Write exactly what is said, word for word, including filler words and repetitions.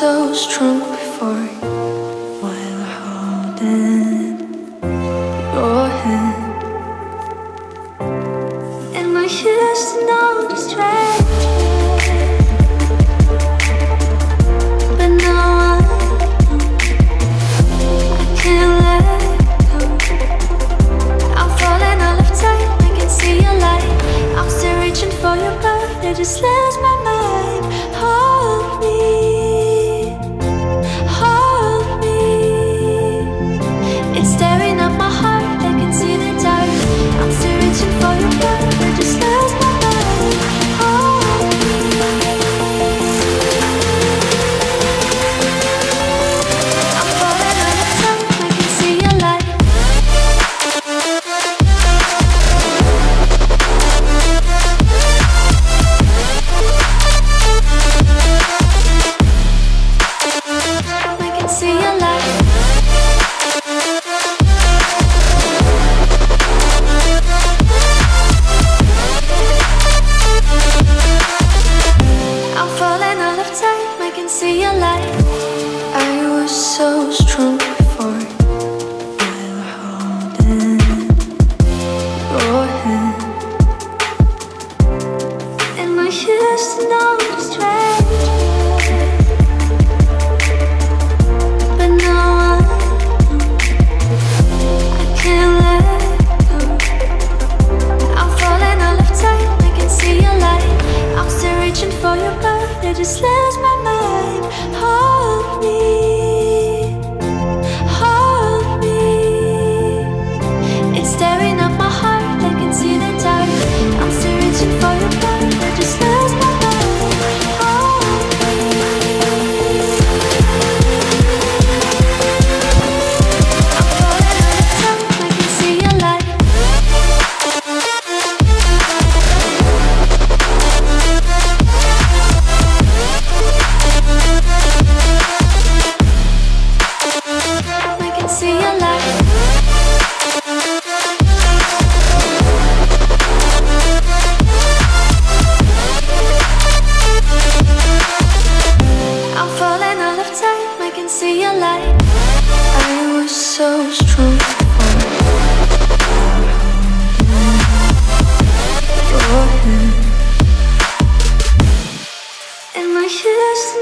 so strong before while holding your hand, and I used to know the strength, but now I, I can't let go. I'm falling all of time, I can see your light. I'm still reaching for your blood, I just lose my mind. Hold me, hold me. It's tearing up my heart, I can see the dark. I'm still reaching for your blood, I just lose my mind. Hold me. I'm falling all the time, I can see your light. I can see your light. I'm falling all of time, I can see your light. I was so strong before while holding your hand, and I used to know the strength, but now I, I can't let go. I'm falling all of time, I can see your light. I'm still reaching for your blood, I just lose my mind. Hold me, hold me. It's tearing up my heart, I can see the dark. I'm still reaching for your blood, I just lose my mind. Hold me. I'm falling all the time, I can see your light. I can see your light. I'm falling all of time, I can see your light. I was so strong before your hand, and I used to